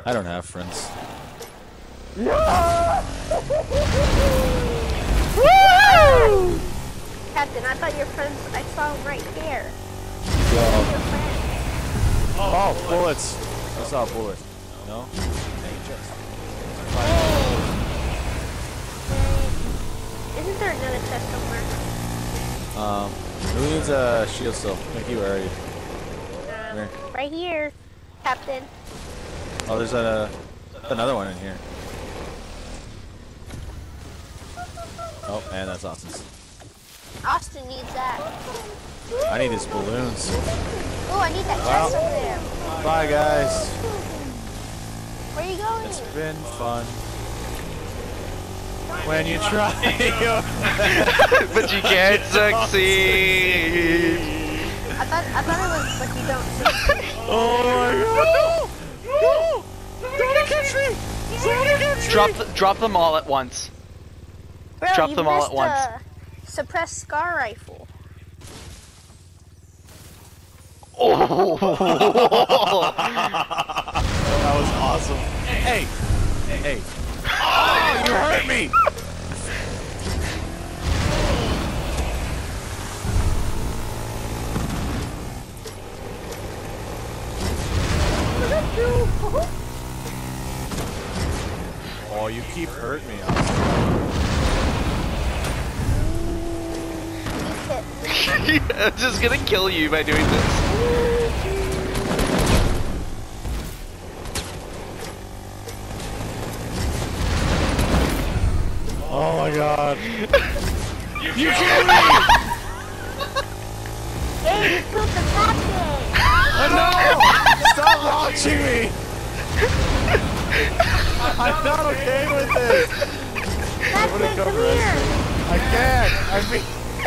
I don't have friends. Yeah! Woo! Captain, I thought your friends, I saw them right here. Well, Your friends. oh, bullets. I saw a bullet. No? Isn't there another chest somewhere? Who needs a shield still? Mickey, where are you? Here. Right here, Captain. Oh, there's another one in here. Oh, and that's Austin's. Austin needs that. I need his balloons. Oh, I need that chest over there. Bye, guys. Where are you going? It's been fun. When you try, but you can't succeed. I thought it was, but you don't see. Oh my god! No! Don't catch me! Don't catch me! Drop them all at once. Bro, Drop you them all missed at once. a suppressed scar rifle. Oh! That was awesome. Hey! Hey! Oh, you hurt me! Oh, you keep hurting me. I'm just gonna kill you by doing this. Oh my god. You killed me! Hey, you killed the captain! No! Stop launching me! I'm not okay with this! Captain, come here! I can't! I mean...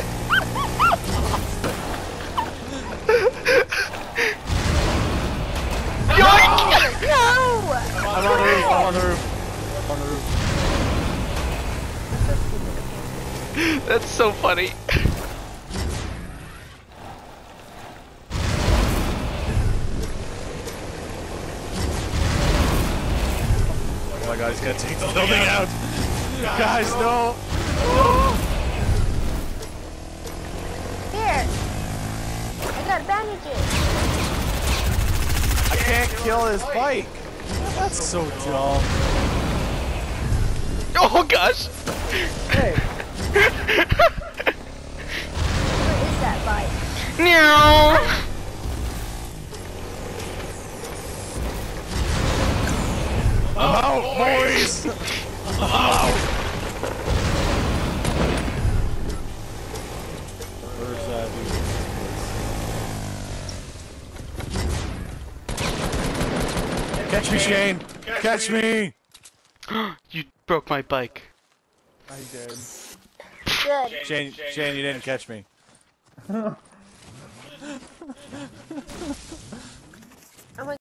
No! I'm on the roof, I'm on the roof. I'm on the roof. That's so funny. Oh my god, he's gonna take the building out! Guys, no! No! Here! I got bandages! I can't kill his bike! That's so dumb. Oh gosh! Hey! Where is that bike? No! I'm out, boys! I'm out! Where's that dude? Catch me, Shane! Catch me! You broke my bike. I did. Good. Shane, you didn't catch me.